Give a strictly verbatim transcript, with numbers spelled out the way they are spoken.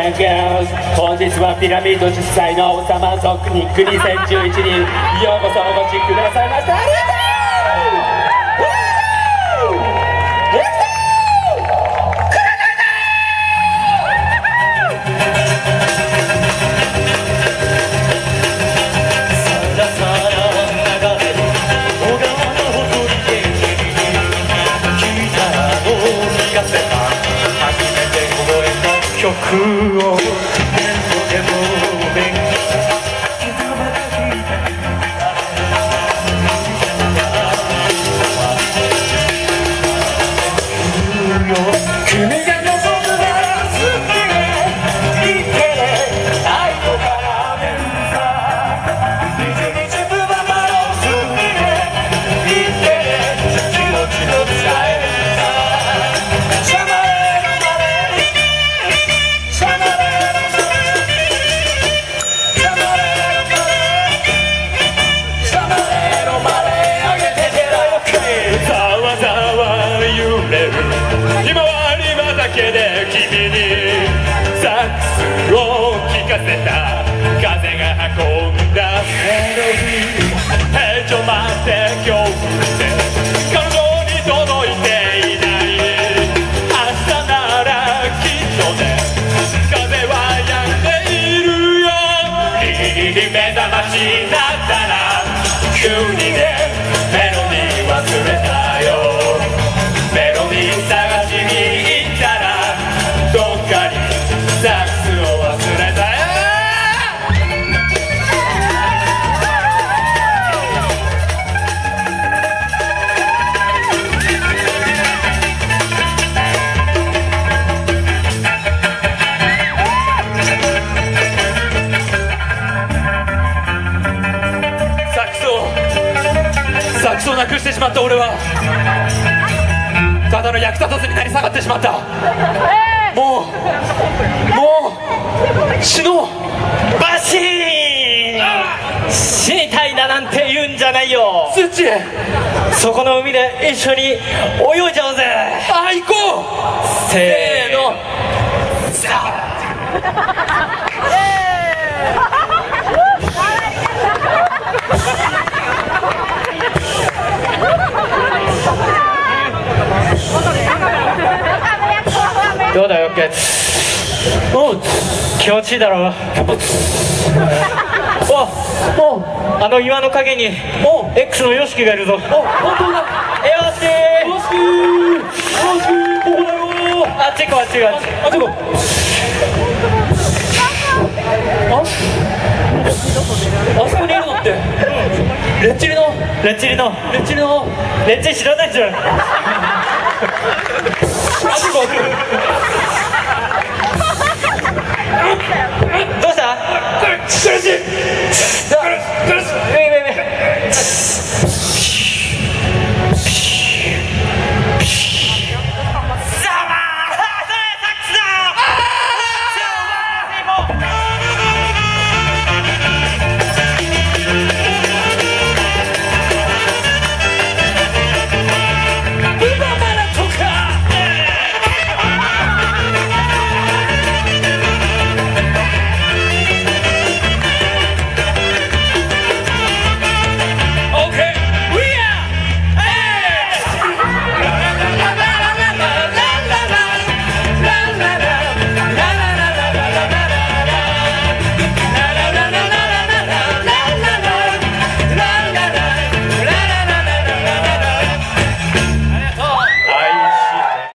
and girls、 本日はピラミッド主催のサマーソックニックにせんじゅういちにようこそお越しくださいました。ありがとう。 曲をで君にサックスを聴かせた風が運んだメロディー。えちょ待って今日って彼女に届いていない。明日ならきっとね風は止んでいるよ。リリリ目覚ましになったら急にねメロディー忘れたよ。メロディー探しにサックスを忘れたよ。サックスをサックスをなくしてしまった俺はただの役立たずになり下がってしまった。もうもう死のう。 バシーン。死にたいだなんて言うんじゃないよ。 スッチそこの海で一緒に泳いじゃおうぜ。 ああ行こう。せーのさあどうだよケツ。お気持ちいいだろう。おおあの岩の陰に X のヨシキがいるぞ。お本当だ。よしよしよしここだよ。あっち行こうあっち行こうあっち行こう。ああそこにいるのってレッチリのレッチリのレッチリのレッチリ知らないじゃん。あっち行こう。どうした？苦しい。苦しい。